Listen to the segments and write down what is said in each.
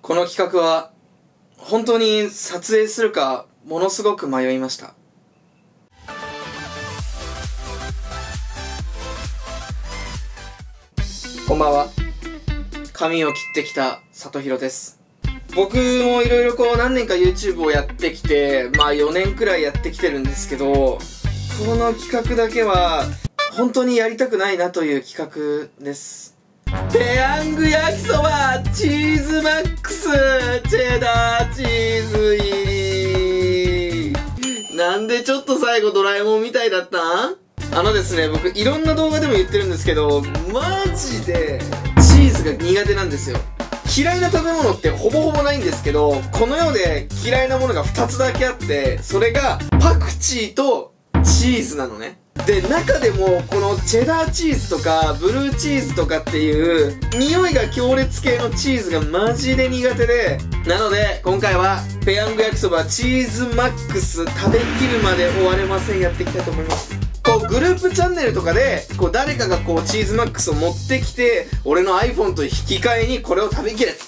この企画は本当に撮影するかものすごく迷いました。こんばんは。髪を切ってきた里弘です。僕もいろいろ何年か YouTube をやってきて、4年くらいやってきてるんですけど、この企画だけは本当にやりたくないなという企画です。ペヤング焼きそばチーズマックスチェダーチーズ入り。なんでちょっと最後ドラえもんみたいだった？ですね、僕いろんな動画でも言ってるんですけど、マジでチーズが苦手なんですよ。嫌いな食べ物ってほぼほぼないんですけど、この世で嫌いなものが2つだけあって、それがパクチーとチーズなのね。で、中でもこのチェダーチーズとかブルーチーズとかっていう匂いが強烈系のチーズがマジで苦手で、なので今回はペヤング焼きそばチーズマックス食べきるまで終われませんやっていきたいと思います。グループチャンネルとかで誰かがチーズマックスを持ってきて、俺の iPhone と引き換えにこれを食べきれ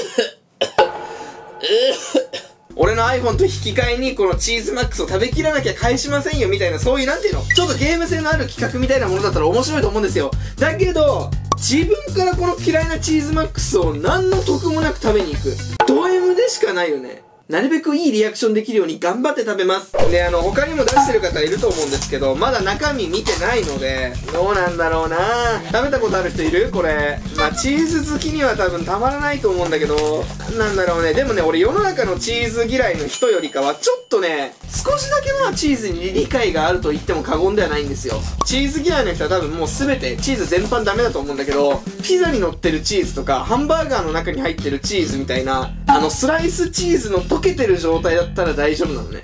俺の iPhone と引き換えにこのチーズマックスを食べきらなきゃ返しませんよみたいな、そういうなんていうの、ちょっとゲーム性のある企画みたいなものだったら面白いと思うんですよ。だけど自分からこの嫌いなチーズマックスを何の得もなく食べに行く、ド M でしかないよね。なるべくいいリアクションできるように頑張って食べます。で、他にも出してる方いると思うんですけど、まだ中身見てないので、どうなんだろうな。食べたことある人いる？これ。チーズ好きには多分たまらないと思うんだけど、なんだろうね。でもね、俺世の中のチーズ嫌いの人よりかは、ちょっとね、少しだけチーズに理解があると言っても過言ではないんですよ。チーズ嫌いの人は多分もう全て、チーズ全般ダメだと思うんだけど、ピザに乗ってるチーズとか、ハンバーガーの中に入ってるチーズみたいな、スライスチーズの溶けてる状態だったら大丈夫なのね。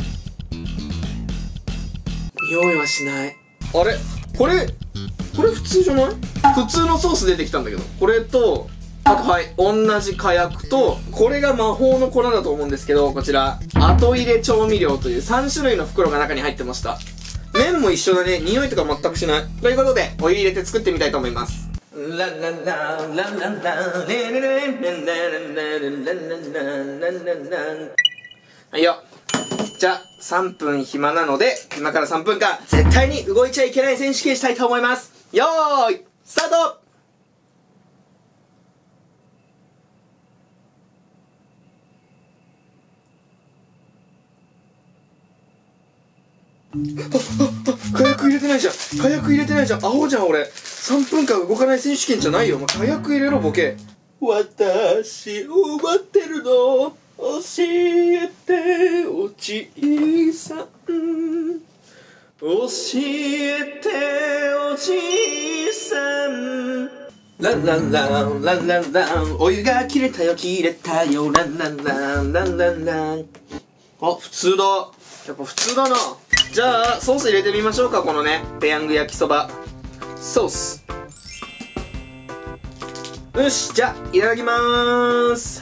匂いはしない。あれこれ普通じゃない？普通のソース出てきたんだけど。これと、あと同じ火薬と、これが魔法の粉だと思うんですけど、こちら、後入れ調味料という3種類の袋が中に入ってました。麺も一緒だね。匂いとか全くしない。ということで、お湯入れて作ってみたいと思います。ラララララララレレレレレレレレレレレ。はいよ。じゃあ、3分暇なので、今から3分間、絶対に動いちゃいけない選手権したいと思います。よーい、スタート！火薬入れてないじゃん。火薬入れてないじゃん。アホじゃん、俺。3分間動かない選手権じゃないよ。火薬入れろ、ボケ。私を待ってるの。教えておじいさん、教えておじいさん、ランランランランランラン、お湯が切れたよ切れたよ、ランランランランランラン。あ、普通だ。やっぱ普通だな。じゃあソース入れてみましょうか。このね、ペヤング焼きそばソース。よし、じゃあいただきまーす。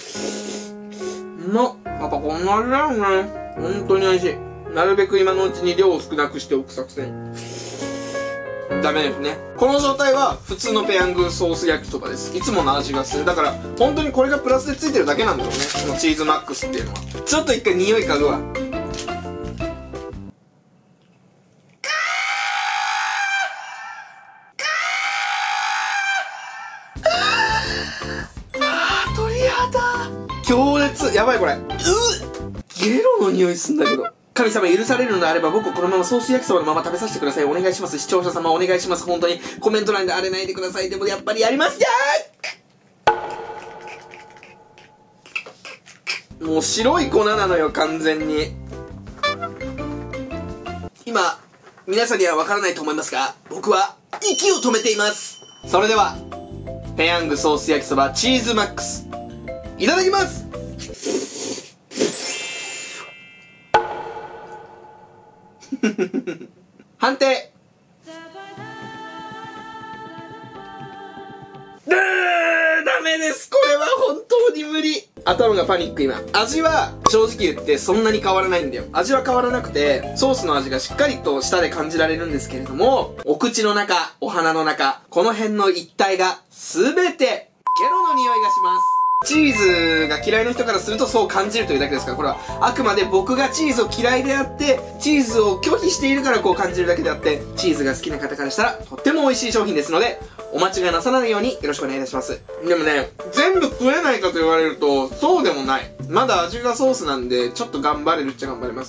やっぱこんな味だよね。本当に美味しい。なるべく今のうちに量を少なくしておく作戦。ダメですね。この状態は普通のペヤングソース焼きそばです。いつもの味がする。だから本当にこれがプラスでついてるだけなんだろうね、このチーズマックスっていうのは。ちょっと一回匂い嗅ぐわ。強烈。やばいこれ。ゲロの匂いすんだけど。神様許されるのであれば僕をこのままソース焼きそばのまま食べさせてください。お願いします。視聴者様お願いします。本当にコメント欄で荒れないでください。でもやっぱりやりますよー。もう白い粉なのよ完全に。今皆さんにはわからないと思いますが、僕は息を止めています。それではペヤングソース焼きそばチーズマックスいただきます。判定。ダメです。これは本当に無理。頭がパニック今。味は正直言ってそんなに変わらないんだよ。味は変わらなくて、ソースの味がしっかりと舌で感じられるんですけれども、お口の中、お鼻の中、この辺の一帯が全てゲロの匂いがします。 チーズが嫌いな人からするとそう感じるというだけですから、これはあくまで僕がチーズを嫌いであって、チーズを拒否しているからこう感じるだけであって、チーズが好きな方からしたらとっても美味しい商品ですので、お間違いなさないようによろしくお願いいたします。でもね、全部食えないかと言われると、そうでもない。まだ味がソースなんで、ちょっと頑張れるっちゃ頑張れます。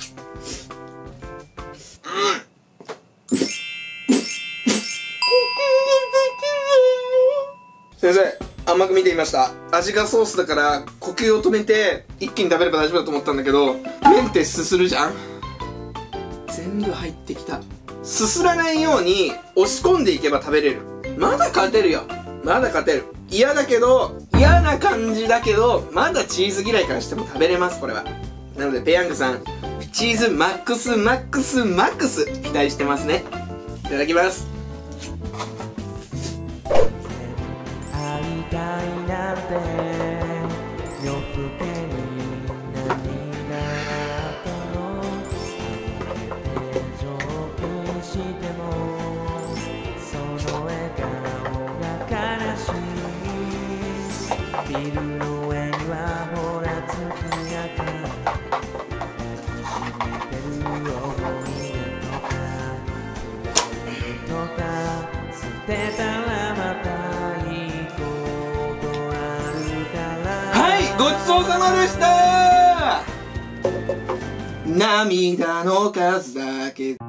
先生、甘く見てみました。味がソースだから呼吸を止めて一気に食べれば大丈夫だと思ったんだけど、麺ってすするじゃん。全部入ってきた。すすらないように押し込んでいけば食べれる。まだ勝てるよ。まだ勝てる。嫌だけど、嫌な感じだけど、まだチーズ嫌いからしても食べれます、これは。なのでペヤングさん、チーズマックスマックスマックス期待してますね。いただきます。 たいなんて夜更けに何があったの手錠にしてもその笑顔が悲しいビルの上にはほら月がかってるよとか捨てたらまたごちそうさまでした。涙の数だけ